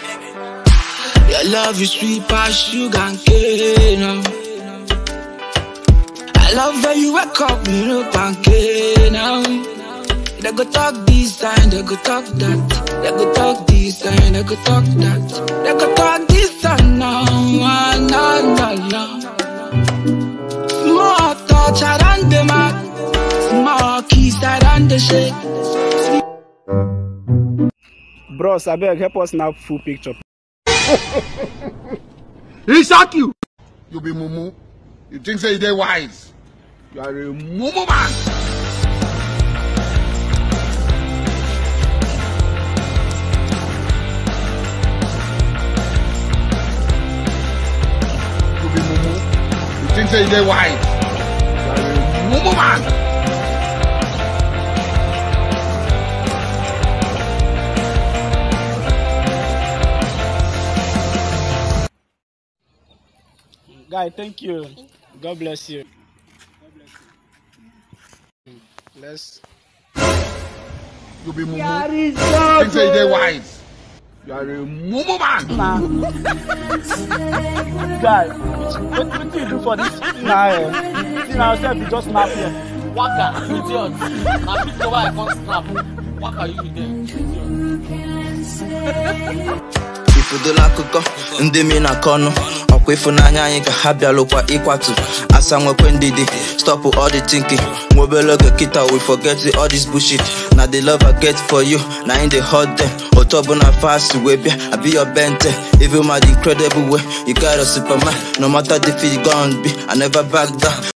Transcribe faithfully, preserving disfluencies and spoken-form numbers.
Your love is sweet past sugar and cane. I love when you wake up, you know, pancake now. They go talk this and they go talk that. They go talk this and they go talk that. They go talk this and now, no, no, no. Small touch, I run the map. Small kiss, I run the shake. Bros, I beg, help us snap full picture. He shock you. You be mumu. You think say they wise. You are a mumu man. You be mumu. You think say they wise. You are a mumu man. Guy, thank you. God bless you. Let's. You be mumu. You think say they wise. You are a mumu man. Nah. Guy, what, what do you do for this? Nah, eh. See now, yourself, you just snap here. Waka, idiot. Na picture why I can't snap. Waka, you there. Ifudula kuko, ndimi na kono. Okwefu na nyanyi ka habialo kwa ikwatu. Asa mwekwe ndidi, stop all the thinking. Mwebeloge kita, we forget all this bullshit. Now the love I get for you, now in the hot them. Otobo na fast webia, I be your bente. Even my incredible way, you got a Superman. No matter the feet gone be, I never back down.